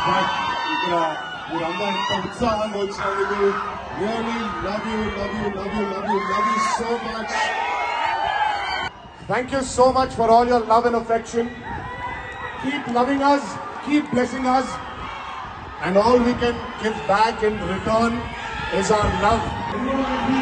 But మీరందరూ ఇంత ఉత్సాహంగా వచ్చినందుకు really love you so much. Thank you so much for all your love and affection. Keep loving us, keep blessing us, and all we can give back in return is our love.